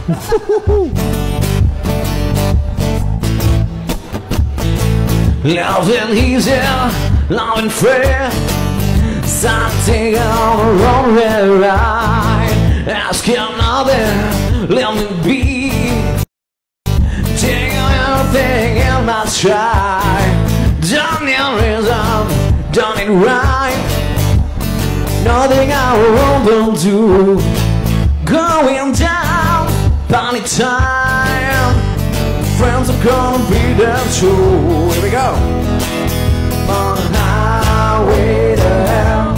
Loving easy, loving free, something on the wrong ride. Asking nothing, let me be. Taking everything in my stride. Done the reason, done it right. Nothing I won't do. Going down, party time. Friends are gonna be there too. Here we go. On the highway to hell,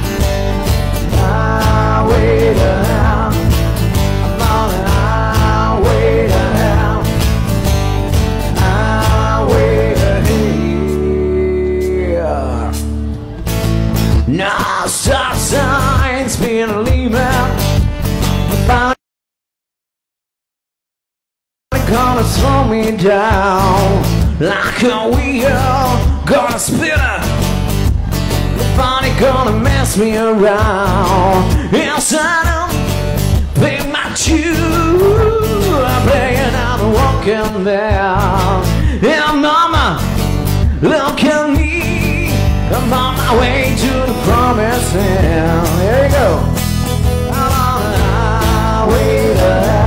highway to hell. I'm on the highway to hell, highway to hell. Now stop signs being leaving. Gonna slow me down like a wheel, gonna spin it. Nobody gonna mess me around. Yes, I don't play my tune. I'm playing out and walking down. Yeah, mama, look at me. I'm on my way to the promised land. There you go. I'm on the highway to hell.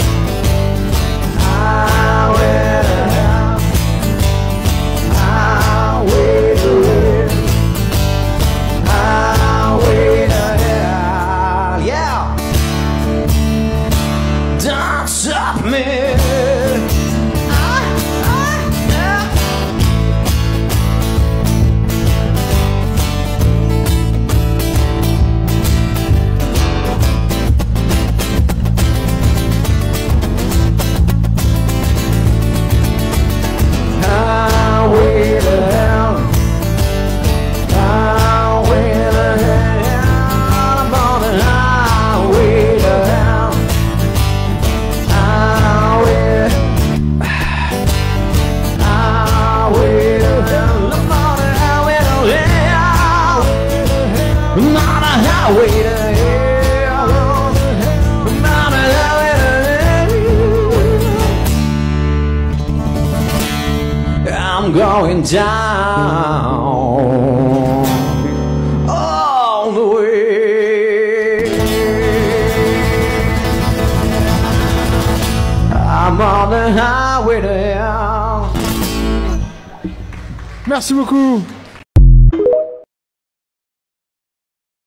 Stop me. Highway to hell, highway to hell. I'm on the highway to hell. Highway to hell, I'm on the highway to hell. I'm going down all the way. I'm on the highway to hell. Merci beaucoup.